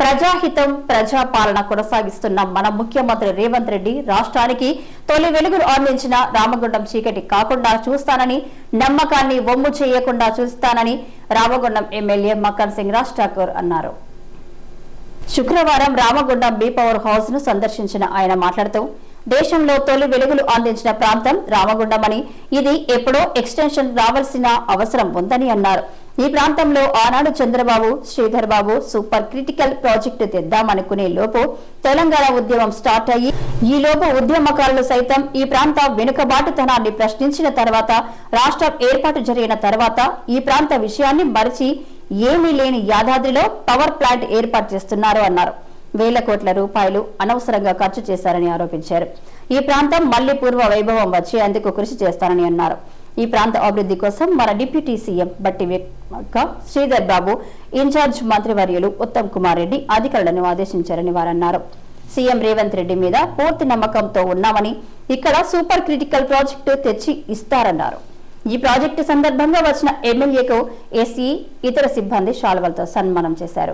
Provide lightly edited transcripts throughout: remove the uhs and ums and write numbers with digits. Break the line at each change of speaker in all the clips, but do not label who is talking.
ప్రజాహితం ప్రజాపాలన కొనసాగిస్తున్న మన ముఖ్యమంత్రి రేవంత్ రెడ్డి రాష్ట్రానికి తొలి వెలుగులు అందించిన రామగుండం చీకటి కాకుండా చూస్తానని, నమ్మకాన్ని వమ్ము చేయకుండా చూస్తానని రామగుండం ఎమ్మెల్యే మక్కన్ సింగ్ రాజ్ ఠాకూర్ అన్నారు. శుక్రవారం రామగుండం బి పవర్ హౌస్ ను సందర్శించిన ఆయన మాట్లాడుతూ, దేశంలో తొలి వెలుగులు అందించిన ప్రాంతం రామగుండమని, ఇది ఎప్పుడో ఎక్స్టెన్షన్ రావాల్సిన అవసరం ఉందని అన్నారు. ఈ ప్రాంతంలో ఆనాడు Chandrababu, Sridhar Babu super critical project తెద్దామనుకునే లోపు తెలంగాణ ఉద్యమం స్టార్ట్ అయ్యి, ఈ లోపు ఉద్యమకారులు సైతం ఈ ప్రాంత వెనుకబాటుతనాన్ని ప్రశ్నించిన తర్వాత, రాష్ట్రం ఏర్పాటు జరిగిన తర్వాత ఈ ప్రాంత విషయాన్ని మరిచి ఏమీ లేని యాదాద్రిలో పవర్ ప్లాంట్ ఏర్పాటు చేస్తున్నారు అన్నారు. వేల కోట్ల రూపాయలు అనవసరంగా ఖర్చు చేశారని ఆరోపించారు. ఈ ప్రాంతం మళ్లీ పూర్వ వైభవం వచ్చేందుకు కృషి చేస్తారని అన్నారు. ఈ ప్రాంత అభివృద్ధి కోసం మన డిప్యూటీ సీఎం బట్టి శ్రీధర్ బాబు, ఇన్ఛార్జ్ మంత్రివర్యులు ఉత్తమ్ కుమార్ రెడ్డి అధికారులను ఆదేశించారని వారన్నారు. సీఎం రేవంత్ రెడ్డి మీద పూర్తి నమ్మకంతో ఉన్నామని, ఇక్కడ సూపర్ క్రిటికల్ ప్రాజెక్టు తెచ్చి ఇస్తారన్నారు. ఈ ప్రాజెక్టు సందర్భంగా వచ్చిన ఎమ్మెల్యేకు ఎస్ఈ ఇతర సిబ్బంది శాలువలతో సన్మానం చేశారు.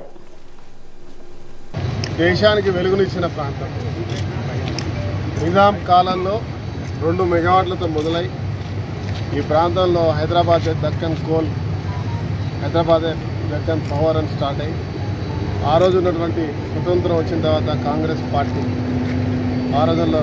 దేశానికి వెలుగునిచ్చిన ప్రాంతం నిజాం కాలంలో 2 మెగావాట్లతో మొదలై ఈ ప్రాంతంలో హైదరాబాద్ దక్కన్ కోల్, హైదరాబాద్ దక్కన్ పవర్ అని స్టార్ట్ అయ్యి, ఆ రోజు ఉన్నటువంటి స్వతంత్రం వచ్చిన తర్వాత కాంగ్రెస్ పార్టీ ఆ రోజుల్లో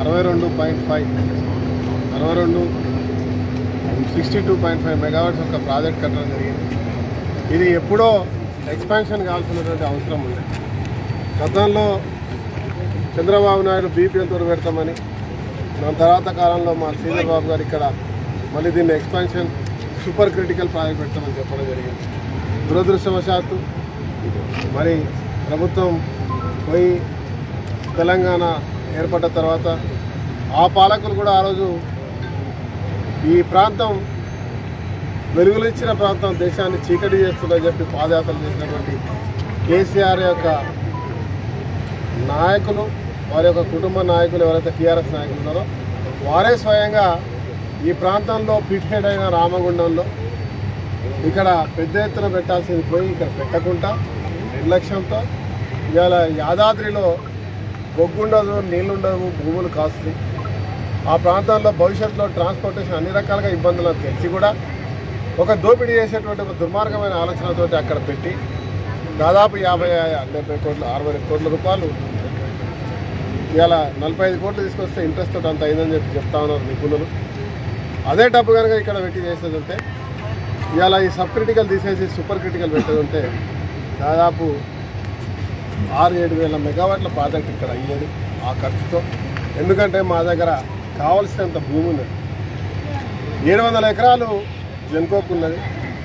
62.5 మెగావాట్స్ ఒక ప్రాజెక్ట్ కట్టడం జరిగింది. ఇది ఎప్పుడో ఎక్స్పాన్షన్ కావాల్సినటువంటి అవసరం ఉంది. గతంలో చంద్రబాబు నాయుడు బీపీఎల్తో పెడతామని, దాని తర్వాత కాలంలో మా శ్రీధర్ బాబు గారు ఇక్కడ మళ్ళీ దీన్ని ఎక్స్పాన్షన్ సూపర్ క్రిటికల్ ప్రాజెక్ట్ పెడతామని చెప్పడం జరిగింది. దురదృష్టవశాత్తు మరి ప్రభుత్వం పోయి తెలంగాణ ఏర్పడ్డ తర్వాత ఆ పాలకులు కూడా ఆ రోజు ఈ ప్రాంతం వెలుగులు ఇచ్చిన ప్రాంతం దేశాన్ని చీకటి చేస్తుందని చెప్పి పాదయాత్రలు చేసినటువంటి కేసీఆర్ యొక్క నాయకులు, వారి యొక్క కుటుంబ నాయకులు ఎవరైతే టీఆర్ఎస్ నాయకులు ఉన్నారో వారే స్వయంగా ఈ ప్రాంతంలో పిట్హెడ్ అయిన రామగుండంలో ఇక్కడ పెద్ద ఎత్తున పెట్టాల్సింది పోయి ఇక్కడ పెట్టకుండా నిర్లక్ష్యంతో ఇవాళ యాదాద్రిలో బొగ్గుండదు, నీళ్లుండవు, భూములు కాస్తుంది. ఆ ప్రాంతంలో భవిష్యత్తులో ట్రాన్స్పోర్టేషన్ అన్ని రకాలుగా ఇబ్బందులను తెలిసి కూడా ఒక దోపిడీ చేసేటువంటి ఒక దుర్మార్గమైన ఆలోచనతో అక్కడ పెట్టి దాదాపు 50-70 కోట్లు 60 కోట్ల రూపాయలు ఇవాళ 45 కోట్లు తీసుకొస్తే ఇంట్రెస్ట్ తోటి అంత అయిందని చెప్తా ఉన్నారు నిపుణులు. అదే డబ్బు కనుక ఇక్కడ పెట్టి చేసేది ఉంటే, ఇవాళ ఈ సబ్ క్రిటికల్ తీసేసి సూపర్ క్రిటికల్ పెట్టేది ఉంటే దాదాపు 6-7 వేల మెగావాట్ల ప్రాజెక్ట్ ఇక్కడ అయ్యేది ఆ ఖర్చుతో. ఎందుకంటే మా దగ్గర కావలసినంత భూమి ఉన్నది. 700 ఎకరాలు జెన్కోకు ఉన్నది.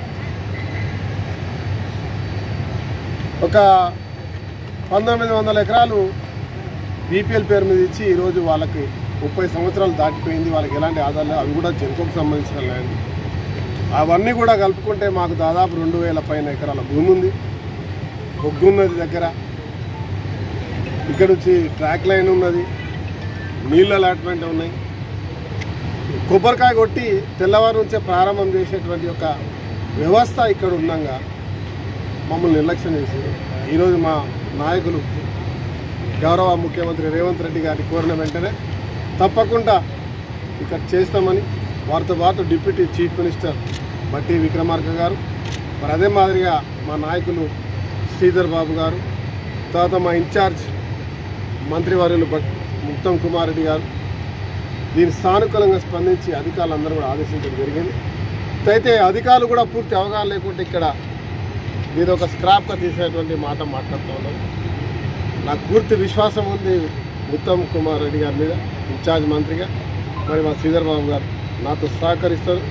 ఒక 1900 ఎకరాలు బీపీఎల్ పేరు మీద ఇచ్చి ఈరోజు వాళ్ళకి 30 సంవత్సరాలు దాటిపోయింది. వాళ్ళకి ఎలాంటి ఆధారాలు, అవి కూడా జెన్కోకు సంబంధించిన ల్యాండ్. అవన్నీ కూడా కలుపుకుంటే మాకు దాదాపు 2000 పైన ఎకరాల భూమి ఉంది. బొగ్గున్నది దగ్గర, ఇక్కడ నుంచి ట్రాక్ లైన్ ఉన్నది, నీళ్ళ అలాట్మెంట్ ఉన్నాయి. కొబ్బరికాయ కొట్టి తెల్లవారు నుంచే ప్రారంభం చేసేటువంటి ఒక వ్యవస్థ ఇక్కడ ఉండగా మమ్మల్ని నిర్లక్ష్యం చేసి ఈరోజు మా నాయకులు గౌరవ ముఖ్యమంత్రి రేవంత్ రెడ్డి గారి కోరిన వెంటనే తప్పకుండా ఇక్కడ చేస్తామని, వారితో పాటు డిప్యూటీ చీఫ్ మినిస్టర్ బట్టి విక్రమార్క గారు, మరి అదే మాదిరిగా మా నాయకులు శ్రీధర్ బాబు గారు, తర్వాత మా ఇన్ఛార్జ్ మంత్రివర్యులు ఉత్తమ్ కుమార్ రెడ్డి గారు దీని సానుకూలంగా స్పందించి అధికారులందరూ కూడా ఆదేశించడం జరిగింది. అయితే అధికారులు కూడా పూర్తి అవగాహన లేకుండా ఇక్కడ దీని ఒక స్క్రాప్గా తీసేటువంటి మాట మాట్లాడుతూ ఉన్నారు. నాకు పూర్తి విశ్వాసం ఉంది ఉత్తమ్ కుమార్ రెడ్డి గారి మీద, ఇన్ఛార్జ్ మంత్రిగా. మరి మా శ్రీధర్ బాబు గారు నాతో సహకరిస్తారు.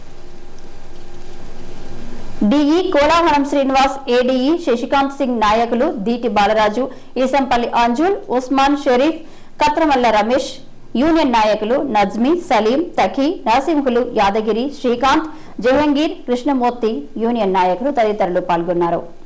డిఈ కోలాహలం శ్రీనివాస్, ఏడీఈ శశికాంత్ సింగ్ నాయకులు దీటి బాలరాజు, ఈసంపల్లి అంజుల్, ఉస్మాన్ షరీఫ్, కత్రమల్ల రమేష్, యూనియన్ నాయకులు నజ్మీ, సలీం, తఖీ, నరసింహులు, యాదగిరి, శ్రీకాంత్, జహంగీర్, కృష్ణమూర్తి, యూనియన్ నాయకులు తదితరులు పాల్గొన్నారు.